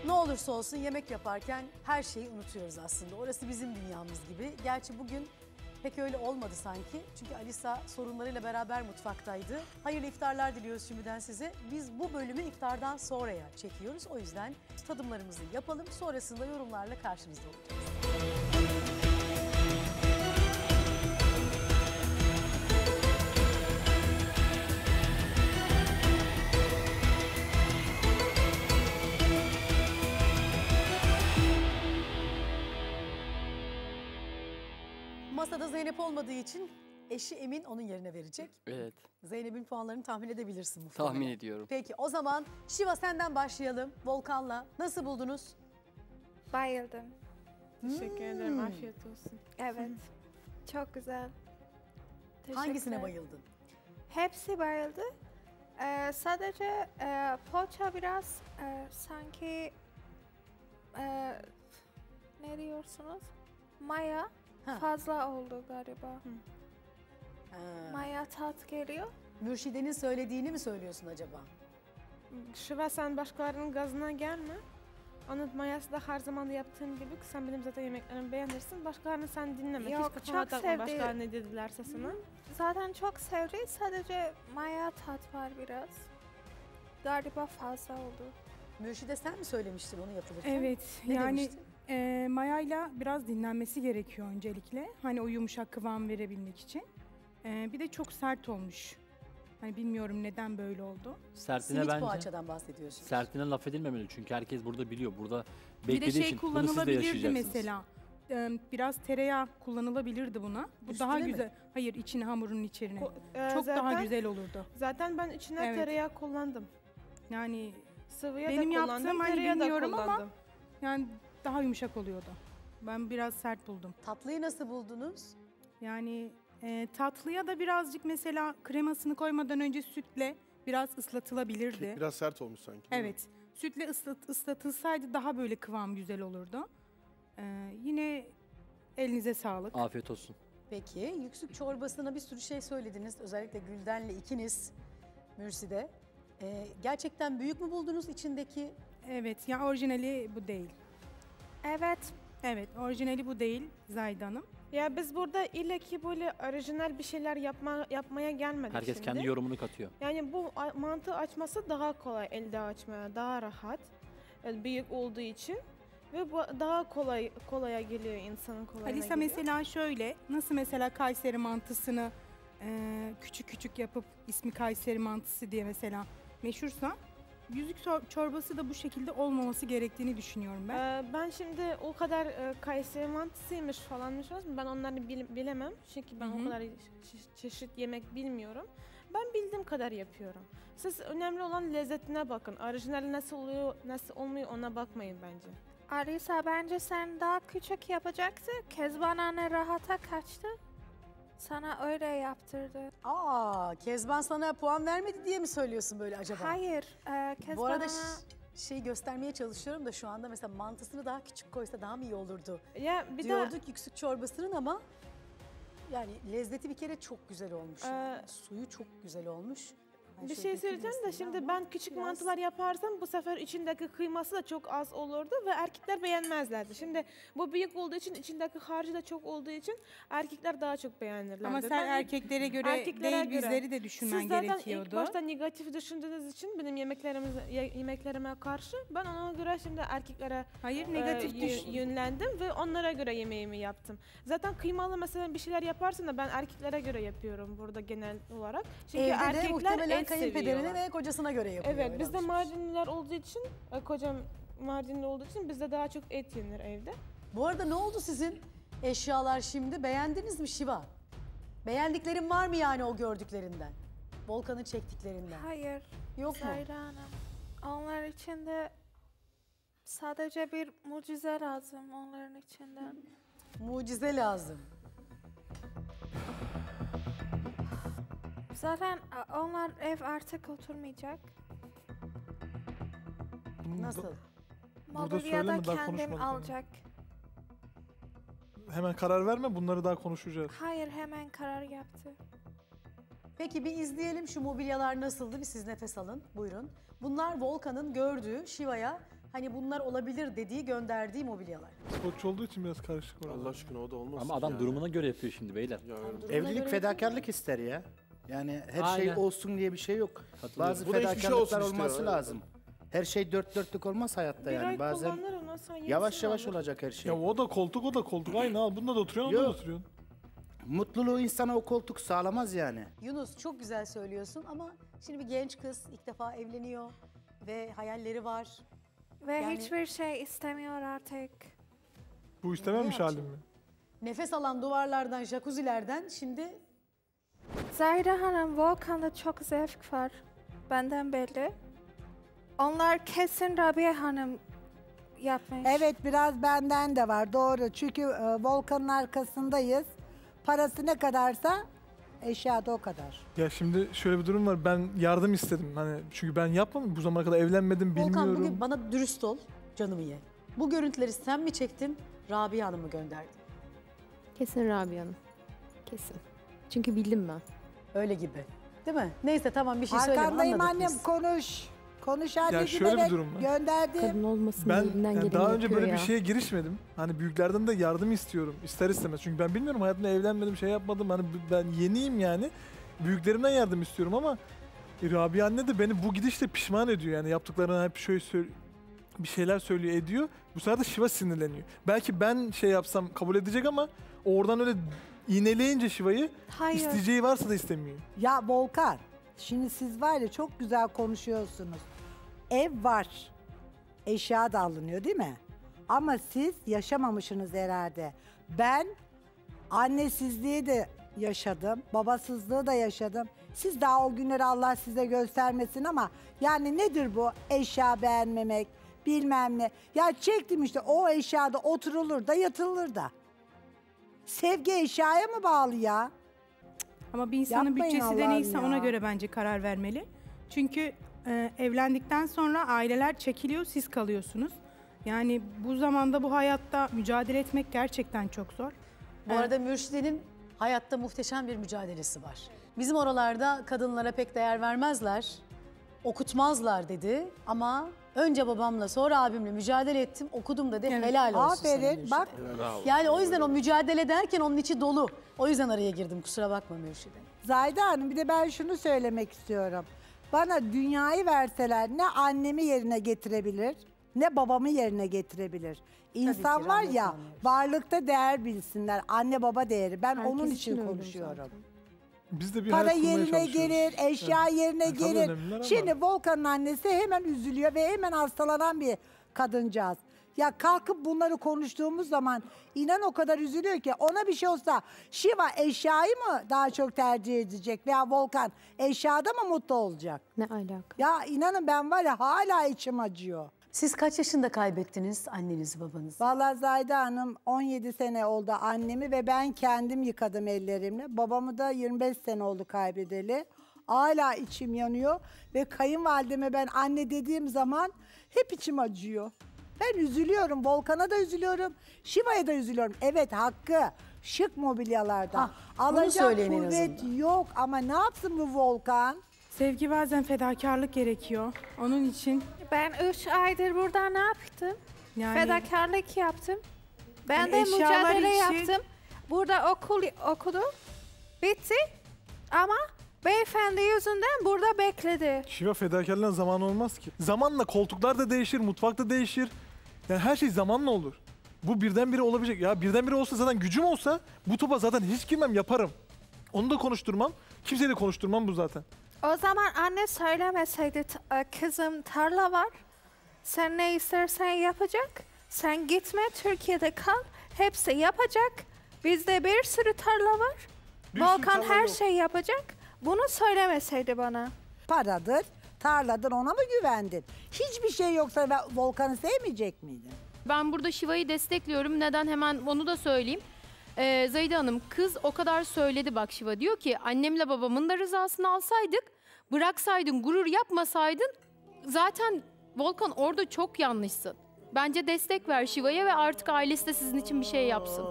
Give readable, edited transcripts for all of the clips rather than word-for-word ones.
Ne olursa olsun yemek yaparken her şeyi unutuyoruz aslında. Orası bizim dünyamız gibi. Gerçi bugün pek öyle olmadı sanki. Çünkü Alisa sorunlarıyla beraber mutfaktaydı. Hayırlı iftarlar diliyoruz şimdiden size. Biz bu bölümü iftardan sonraya çekiyoruz. O yüzden tadımlarımızı yapalım. Sonrasında yorumlarla karşınızda olacağız. Masada Zeynep olmadığı için eşi Emin onun yerine verecek. Evet. Zeynep'in puanlarını tahmin edebilirsin muhtemelen. Tahmin ediyorum. Peki o zaman Şiva senden başlayalım. Volkan'la nasıl buldunuz? Bayıldım. Teşekkür ederim. Afiyet olsun. Evet. Çok güzel. Hangisine Teşekkürler. bayıldın? Hepsi bayıldı. Sadece poğaça biraz sanki ne diyorsunuz? Maya fazla oldu galiba. Maya tat geliyor. Mürşide'nin söylediğini mi söylüyorsun acaba? Şiva, sen başkalarının gazına gelme. Onun mayası da her zaman da yaptığım gibi, sen benim zaten yemeklerimi beğenirsin. Başkalarını sen dinleme. Yok, Hiç kafana çok takma sevdi. başkaları ne dedilerse sana. Zaten çok sevdi. Sadece maya tat var biraz. Galiba fazla oldu. Mürşide sen mi söylemiştin onu yapılırken? Evet, Ne yani demiştin? mayayla biraz dinlenmesi gerekiyor öncelikle. Hani o yumuşak kıvam verebilmek için. Bir de çok sert olmuş. Hani bilmiyorum neden böyle oldu. Sertine Simit bence. poğaçadan bahsediyorsun. Sertine laf edilmemeli çünkü herkes burada biliyor. Burada Bir de beklediği şey için bunu siz de kullanılabilirdi yaşayacaksınız. mesela. Biraz tereyağı kullanılabilirdi buna. Bu Üstüne daha mi? güzel. Hayır, içine, hamurun içine. Çok Zaten, daha güzel olurdu. Zaten ben içine Evet. tereyağı kullandım. Yani Sıvıya benim da kullandım, yaptığım hani tereyağı da bilmiyorum ama kullandım. yani daha yumuşak oluyordu. Ben biraz sert buldum. Tatlıyı nasıl buldunuz? Yani tatlıya da birazcık mesela kremasını koymadan önce sütle biraz ıslatılabilirdi. Biraz sert olmuş sanki. değil mi? Evet. Sütle ıslatılsaydı daha böyle kıvam güzel olurdu. Yine elinize sağlık. Afiyet olsun. Peki yüksük çorbasına bir sürü şey söylediniz. Özellikle Gülden'le ikiniz Mürşide. Gerçekten büyük mü buldunuz içindeki? Evet, ya orijinali bu değil. Evet. Evet, orijinali bu değil Zahide Hanım. Ya biz burada ille ki böyle orijinal bir şeyler yapmaya gelmedik Herkes şimdi. kendi yorumunu katıyor. Yani bu mantı açması daha kolay, elde açmaya daha rahat. Yani büyük olduğu için ve bu daha kolaya geliyor, insanın kolayına Alisa geliyor. mesela şöyle, nasıl mesela Kayseri mantısını küçük küçük yapıp ismi Kayseri mantısı diye mesela meşhursa, yüzük çorbası da bu şekilde olmaması gerektiğini düşünüyorum ben. Ben şimdi o kadar Kayseri mantısıymış falanmış, ben onları bilemem. Çünkü ben o kadar çeşit yemek bilmiyorum. Ben bildiğim kadar yapıyorum. Siz önemli olan lezzetine bakın. Orijinali nasıl oluyor, nasıl olmuyor ona bakmayın bence. Alisa, bence sen daha küçük yapacaksın. Kezban anne rahata kaçtı. Sana öyle yaptırdı. Kezban sana puan vermedi diye mi söylüyorsun böyle acaba? Hayır. Kezban Bu arada ana... şey göstermeye çalışıyorum da şu anda mesela mantısını daha küçük koysa daha mı iyi olurdu? Ya bir de Diyorduk yüksük çorbasının ama yani lezzeti bir kere çok güzel olmuş. Yani. Suyu çok güzel olmuş. Ben bir şöyle şey söyleyeceğim de dökeyim şimdi ama ben küçük biraz- mantılar yaparsam bu sefer içindeki kıyması da çok az olurdu ve erkekler beğenmezlerdi. Şimdi bu büyük olduğu için, içindeki harcı da çok olduğu için erkekler daha çok beğenirlerdi. Ama sen Ben- erkeklere göre erkeklere değil, göre. bizleri de düşünmen Siz zaten gerekiyordu. ilk başta negatif düşündüğünüz için benim yemeklerime karşı ben ona göre şimdi erkeklere Hayır, negatif yönlendim ve onlara göre yemeğimi yaptım. Zaten kıymalı mesela bir şeyler yaparsın da ben erkeklere göre yapıyorum burada genel olarak. Çünkü Evde de erkekler muhtemelen et kayınpederine seviyorlar. ve kocasına göre yapıyor. Evet, öyle bizde alışveriş. Mardinliler olduğu için, kocam Mardinli olduğu için bizde daha çok et yenir evde. Bu arada ne oldu sizin eşyalar şimdi? Beğendiniz mi Şiva? Beğendiklerin var mı yani o gördüklerinden? Volkan'ın çektiklerinden. Hayır. Yok mu? Zahide Hanım. Onlar için de sadece bir mucize lazım onların içinden. Mucize lazım. Zaten onlar ev artık oturmayacak. Nasıl? Burada Mobilya da söyleme, daha kendim konuşmadık alacak. Hemen karar verme, bunları daha konuşacağız. Hayır, hemen karar yaptı. Peki bir izleyelim şu mobilyalar nasıldı? Bir siz nefes alın. Buyurun. Bunlar Volkan'ın gördüğü Şiva'ya hani bunlar olabilir dediği gönderdiği mobilyalar. Spotçu olduğu için biraz karışık var. Allah aşkına o da olmaz. Ama adam durumuna göre yapıyor şimdi beyler. Ya, öyle. Durumuna Evlilik göre fedakarlık ister ya. Yani her şey Aynen. olsun diye bir şey yok. Katılıyorum. Bazı Bu da hiçbir şey fedakarlıklar olsun olması istiyor. lazım. Her şey dört dörtlük olmaz hayatta Bir yani. ay Bazen kullanır, ondan sonra yenisini yavaş yavaş alır. olacak her şey. Ya o da koltuk aynı al. Bunda da oturuyorsun, onda da Yok. oturuyorsun. Mutluluğu insana o koltuk sağlamaz yani. Yunus çok güzel söylüyorsun ama şimdi bir genç kız ilk defa evleniyor ve hayalleri var. Ve Yani- hiçbir şey istemiyor artık. Bu istememiş Ne halim mi? Nefes alan duvarlardan, jacuzzilerden şimdi Zahide Hanım, Volkan'da çok zevk var. Benden belli. Onlar kesin Rabia Hanım yapmış. Evet biraz benden de var doğru. Çünkü Volkan'ın arkasındayız. Parası ne kadarsa eşya da o kadar. Ya şimdi şöyle bir durum var. Ben yardım istedim. Hani çünkü ben yapmadım. Bu zamana kadar evlenmedim, bilmiyorum. Volkan bugün bana dürüst ol, canımı ye. Bu görüntüleri sen mi çektin, Rabia Hanım mı gönderdi? Kesin Rabia Hanım. Kesin. Çünkü bildim ben. Öyle gibi. Değil mi? Neyse tamam bir şey söyleme, Arkandayım anladık annem biz. konuş. Konuş anneciğim şöyle bir evet durum var. gönderdim. Kadın olmasın Ben elinden yani geleni daha önce yapıyor böyle ya. bir şeye girişmedim. Hani büyüklerden de yardım istiyorum. İster istemez. Çünkü ben bilmiyorum hayatımda evlenmedim, şey yapmadım. Hani ben yeniyim yani. Büyüklerimden yardım istiyorum ama Rabia anne de beni bu gidişle pişman ediyor. Yani yaptıklarına hep şöyle bir şeyler söylüyor, ediyor. Bu sefer de Şiva sinirleniyor. Belki ben şey yapsam kabul edecek ama oradan öyle iğneleyince Şiva'yı Hayır. isteyeceği varsa da istemiyor. Ya Volkan şimdi siz var ya çok güzel konuşuyorsunuz. Ev var. Eşya da alınıyor değil mi? Ama siz yaşamamışsınız herhalde. Ben annesizliği de yaşadım, babasızlığı da yaşadım. Siz daha o günleri Allah size göstermesin ama yani nedir bu eşya beğenmemek, bilmem ne. Ya çektim işte o eşyada oturulur da yatılır da. Sevgi eşyaya mı bağlı ya? Ama bir insanın Yapmayın bütçesi de Allah'ım neyse ya. ona göre bence karar vermeli. Çünkü evlendikten sonra aileler çekiliyor, siz kalıyorsunuz. Yani bu zamanda bu hayatta mücadele etmek gerçekten çok zor. Bu arada Mürşide'nin hayatta muhteşem bir mücadelesi var. Bizim oralarda kadınlara pek değer vermezler, okutmazlar dedi ama önce babamla sonra abimle mücadele ettim, okudum dedi. Evet. Helal olsun sana Aferin Mürşide. bak Yani o yüzden o mücadele derken onun içi dolu. O yüzden araya girdim, kusura bakma Mürşide. Zahide Hanım bir de ben şunu söylemek istiyorum. Bana dünyayı verseler ne annemi yerine getirebilir ne babamı yerine getirebilir. İnsan var rahmetle ya anlıyoruz. varlıkta değer bilsinler. Anne baba değeri. Ben Herkes onun için için öyle konuşuyorum. zaten. Biz de bir Para hayat kurmaya yerine çalışıyoruz. gelir, eşya yerine Yani tabii gelir. önemliler ama- Şimdi Volkan'ın annesi hemen üzülüyor ve hemen hastalanan bir kadıncağız. Ya kalkıp bunları konuştuğumuz zaman inan o kadar üzülüyor ki ona bir şey olsa Şiva eşyayı mı daha çok tercih edecek veya Volkan eşyada mı mutlu olacak? Ne alaka? Ya inanın ben var ya hala içim acıyor. Siz kaç yaşında kaybettiniz annenizi babanızı? Vallahi Zahide Hanım 17 sene oldu annemi ve ben kendim yıkadım ellerimle. Babamı da 25 sene oldu kaybedeli. Hala içim yanıyor ve kayınvalideme ben anne dediğim zaman hep içim acıyor. Ben üzülüyorum, Volkan'a da üzülüyorum, Şiva'ya da üzülüyorum. Evet hakkı, şık mobilyalarda. Hah, bunu Alacak söyleyin en kuvvet azından. yok ama ne yapsın bu Volkan? Sevgi bazen fedakarlık gerekiyor. Onun için Ben 3 aydır burada ne yaptım? yani Fedakarlık yaptım. Ben Yani de eşyalar mücadele için- yaptım. Burada okudum. Bitti. Ama beyefendi yüzünden burada bekledi. Şiva fedakarlığına zaman olmaz ki. Zamanla koltuklar da değişir, mutfak da değişir. Yani her şey zamanla olur. Bu birdenbire olabilecek. Ya birdenbire olsa zaten gücüm olsa bu topa zaten hiç girmem yaparım. Onu da konuşturmam. Kimseyi de konuşturmam bu zaten. O zaman anne söylemeseydi kızım tarla var. Sen ne istersen yapacak. Sen gitme Türkiye'de kal. Hepsi yapacak. Bizde bir sürü tarla var. Bir sürü Volkan tarla her yok. şey yapacak. Bunu söylemeseydi bana. Paradır, tarladır ona mı güvendin? Hiçbir şey yoksa Volkan'ı sevmeyecek miydin? Ben burada Şiva'yı destekliyorum. Neden hemen onu da söyleyeyim. Zahide Hanım kız o kadar söyledi bak Şiva. Diyor ki annemle babamın da rızasını alsaydık, bıraksaydın, gurur yapmasaydın zaten Volkan orada çok yanlışsın. Bence destek ver Şiva'ya ve artık ailesi de sizin için bir şey yapsın.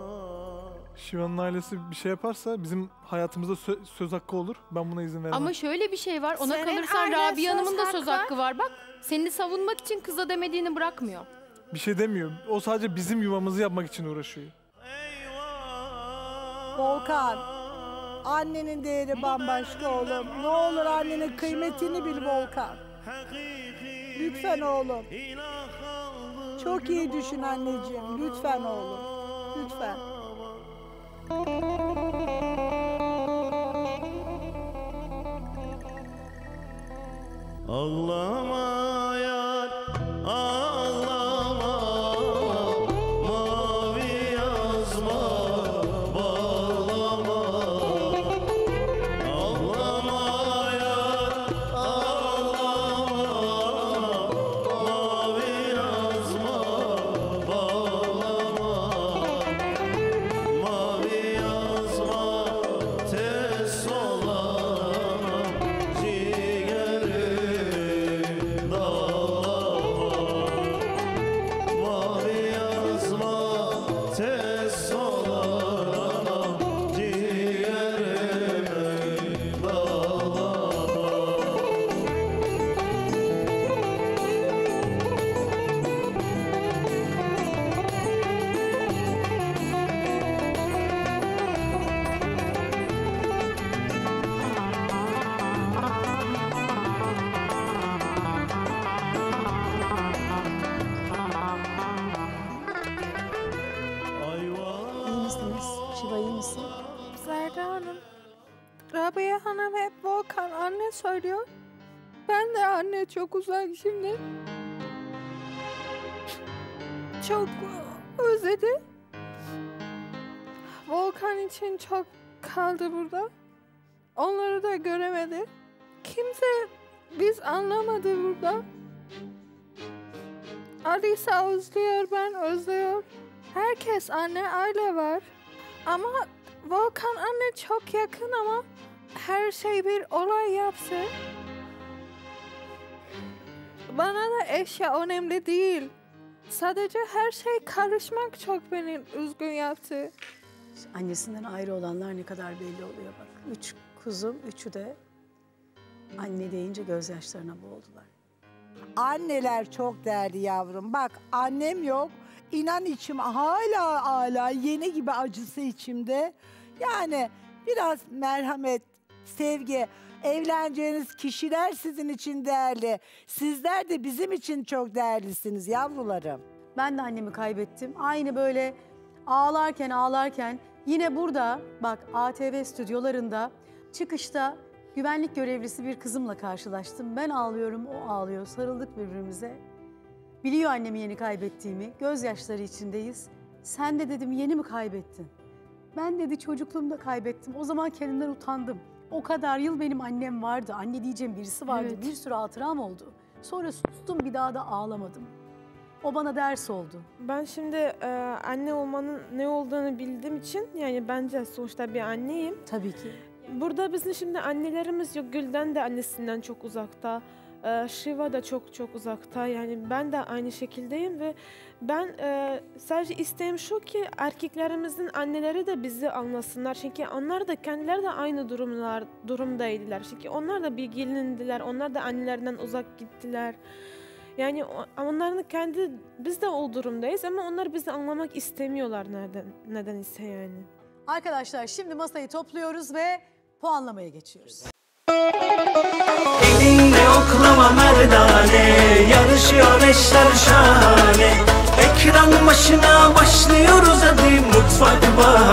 Şiva'nın ailesi bir şey yaparsa bizim hayatımızda söz hakkı olur. Ben buna izin vermem. Ama şöyle bir şey var. Ona Senin kalırsan ailen Rabia Hanım'ın da söz söz hakkı hakkı var bak. Seni savunmak için kıza demediğini bırakmıyor. Bir şey demiyor. O sadece bizim yuvamızı yapmak için uğraşıyor. Volkan, annenin değeri bambaşka oğlum. Ne olur annenin kıymetini bil Volkan. Lütfen oğlum. Çok iyi düşün anneciğim. Lütfen oğlum. Lütfen. Ağlama yar, ağlama, mavi yazma, bağlama. Ağlama yar, ağlama, mavi yazma, bağlama. Mavi yazma, tez olamam, ciğerim. Zahide Hanım, Rabia Hanım hep Volkan anne söylüyor. Ben de anne çok uzak şimdi. Çok özledi. Volkan için çok kaldı burada. Onları da göremedi. Kimse biz anlamadı burada. Alisa özlüyor, ben özlüyor. Herkes anne, aile var. Ama Volkan anne çok yakın ama her şey bir olay yaptı. Bana da eşya önemli değil. Sadece her şey karışmak çok beni üzgün yaptı. Annesinden ayrı olanlar ne kadar belli oluyor bak. 3 kuzum, 3'ü de anne deyince gözyaşlarına boğuldular. Anneler çok değerli yavrum. Bak annem yok. İnan içim hala yeni gibi acısı içimde. Yani biraz merhamet, sevgi, evleneceğiniz kişiler sizin için değerli. Sizler de bizim için çok değerlisiniz yavrularım. Ben de annemi kaybettim. Aynı böyle ağlarken yine burada bak ATV stüdyolarında çıkışta güvenlik görevlisi bir kızımla karşılaştım. Ben ağlıyorum, o ağlıyor. Sarıldık birbirimize. Biliyor annemi yeni kaybettiğimi. Gözyaşları içindeyiz. Sen de dedim yeni mi kaybettin? Ben dedi çocukluğumda kaybettim. O zaman kendimden utandım. O kadar yıl benim annem vardı. Anne diyeceğim birisi vardı. Evet. Bir sürü hatıram oldu. Sonra sustum, bir daha da ağlamadım. O bana ders oldu. Ben şimdi anne olmanın ne olduğunu bildiğim için yani bence sonuçta bir anneyim. Tabii ki. Burada bizim şimdi annelerimiz yok. Gülden de annesinden çok uzakta. Shiva da çok uzakta. Yani ben de aynı şekildeyim ve ben sadece isteğim şu ki erkeklerimizin anneleri de bizi anlasınlar. Çünkü onlar da kendileri de aynı durumdaydılar. Çünkü onlar da bir gelindiler. Onlar da annelerinden uzak gittiler. Yani onların biz de o durumdayız ama onlar bizi anlamak istemiyorlar nedense yani. Arkadaşlar şimdi masayı topluyoruz ve puanlamaya geçiyoruz. Elinle oklama merdane, yarışıyor eşler şahane. Ekran başına başlıyoruz hadi mutfak bahane.